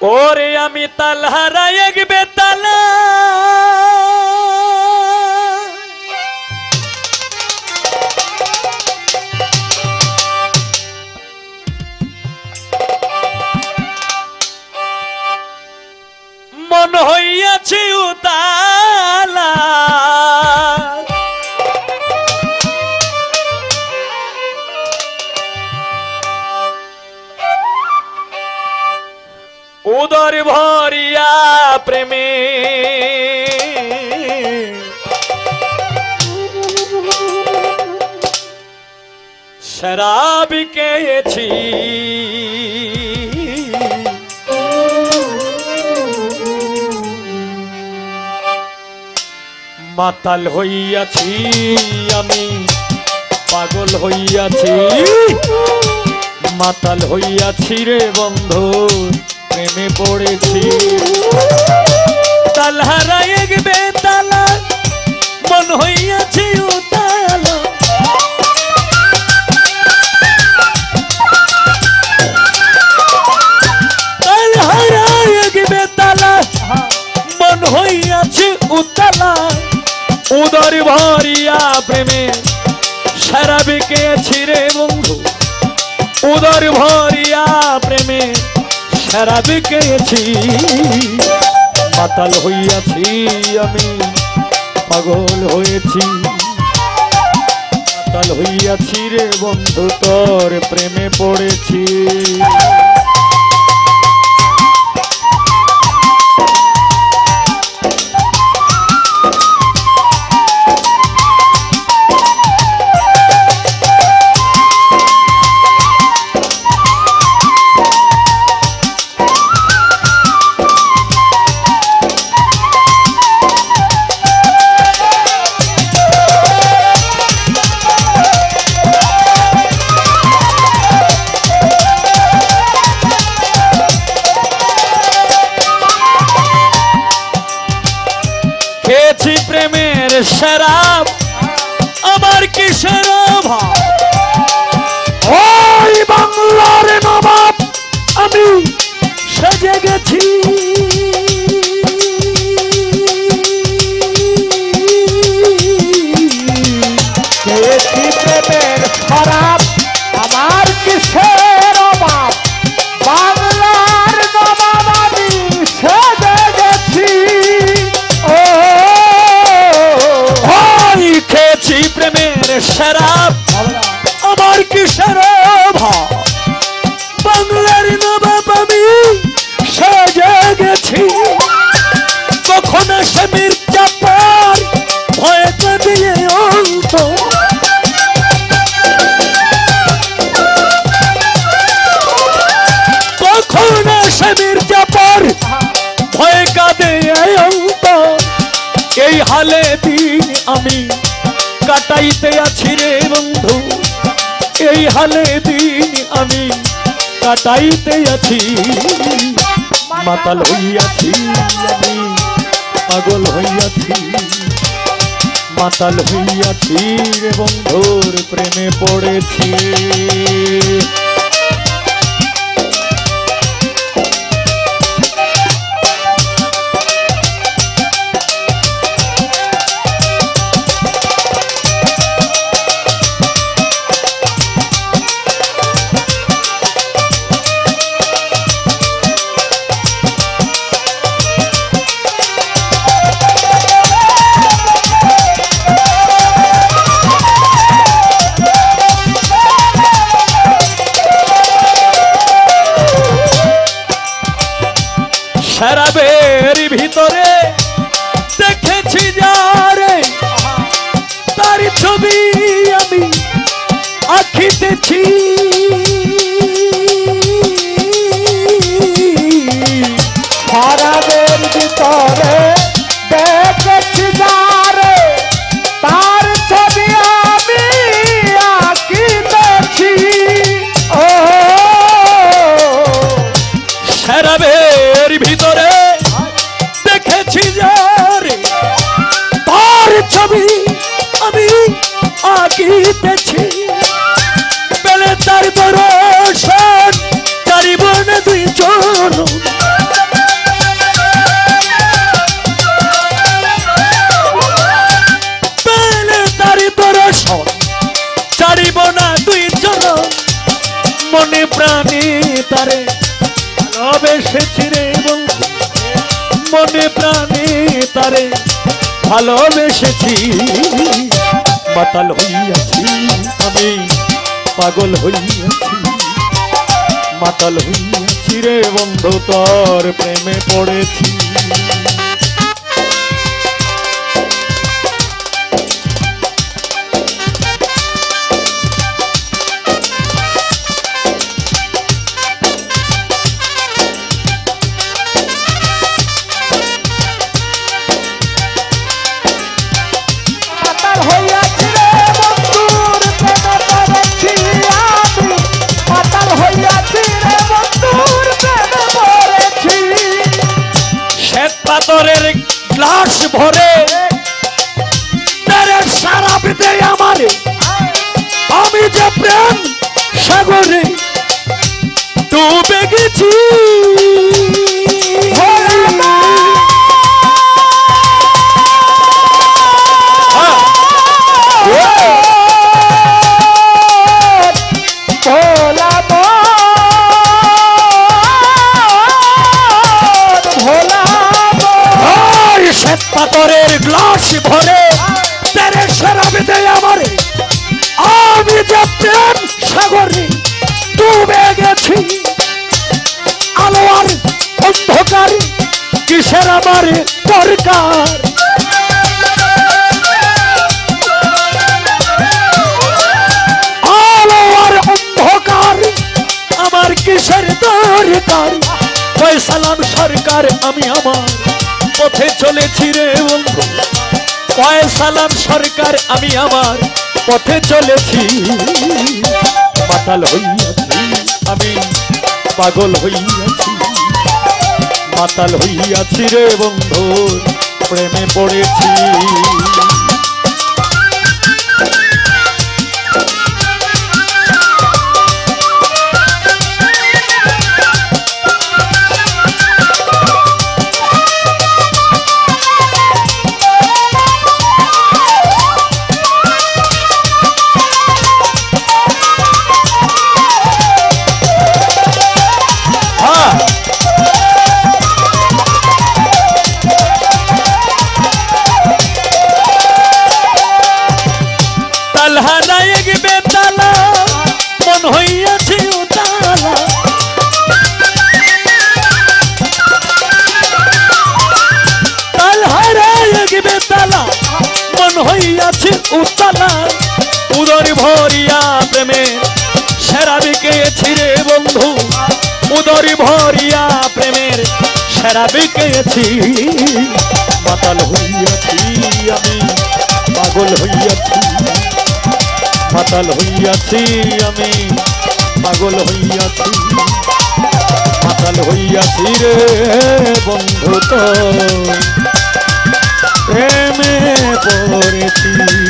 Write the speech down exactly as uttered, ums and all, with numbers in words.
ওরে আমি তালহারা এক বেতালা মন হইয়াছি উতালা উদর ভরিয়া প্রেমে শরাব খেয়েছি মাতাল হইয়াছি আমি পাগল হইয়াছি মাতাল হইয়াছি রে বন্ধু প্রেমে পড়েছি তালহারা এক বেতালা মন হইয়াছি উতালা তালহারা এক বেতালা মন হইয়াছি উতালা উদর ভরিয়া প্রেমে শরাব খেয়েছি রে বন্ধু উদর ভরিয়া প্রেমে শরাব খেয়েছি মাতাল হইয়াছি আমি পাগল হয়েছি মাতাল হইয়াছি রে বন্ধু তোর প্রেমে পড়েছি খেয়েছি প্রেমের শরাব আমার কিসের অভাব ওই বাংলার নবাব আমি সেজে গেছি খেয়েছি প্রেমের শরাব আমার কিসের অভাব বাংলার নবাব আমি সেজে গেছি খেয়েছি প্রেমের শরাব আমার কিসের অভাব বাংলার নবাব আমি সেজে গেছি কখন সে মির্জাপুর ভয়ে কাঁদিয়ে অন্ত কখন সে মির্জাপুর ভয়ে কাঁদিয়ে অন্ত এই হালে দিন আমি কাটাইতে আছি রে বন্ধু এই হালে দিন আমি কাটাইতে আছি মাতাল হইয়াছি আমি পাগল হইয়াছি মাতাল হইয়াছি রে বন্ধুর প্রেমে পড়েছি শরাবের ভিতরে দেখেছি যারে তার ছবি আমি আঁকিতেছি শরাবের ভিতরে দেখেছি যারে তার ছবি আমি আঁকিতেছি ও শরাবের ভিতরে দেখেছি যারে তার ছবি আমি আঁকিতেছি বেলে তার দর্শন চারিবন দুই জন মনে প্রাণে তারে ভালোবেসেছি রে বন্ধু, মনে প্রাণে তারে ভালোবেসেছি। মাতাল হইয়াছি আমি, পাগল হইয়াছি, মাতাল হইয়াছি রে বন্ধু, তোর প্রেমে পড়েছি। মাতাল হইয়াছি রে বন্ধুর প্রেমে পড়েছি আমি, মাতাল হইয়াছি রে বন্ধুর প্রেমে পড়েছি। শ্বেত পাথরের গ্লাস ভরে তেরে সারা পেতে আমারে, আমি যে প্রেম সাগরে ডুবে গেছি। পাথরের গ্লাস ভরে তেরে শরাব দেয় আমারে, আমি যে প্রেম সাগরে ডুবে গেছি। আলো আর অন্ধকার কিসের আমার দরকার, আলো আর অন্ধকার আমার কিসের দরকার। কয় সালাম সরকার আমি আমার পথে চলেছি রে বন্ধু, কয় সালাম সরকার আমি আমার পথে চলেছি। মাতাল হইয়াছি আমি, পাগল হইয়াছি, মাতাল হইয়াছি রে বন্ধু, প্রেমে পড়েছি। উতলা উদর ভরিয়া প্রেমে সেরা বিকেছি রে বন্ধু, উদর ভরিয়া প্রেমের সেরা বিকেছি। মাতাল হইয়াছি আমি, পাগল হইয়াছি, মাতাল হইয়াছি আমি, পাগল হইয়াছি, মাতাল হইয়াছি রে বন্ধু, তো প্রেমে পড়েছি।